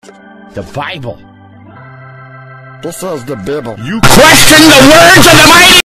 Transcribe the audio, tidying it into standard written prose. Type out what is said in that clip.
The Bible. This is the Bible. You question the words of the mighty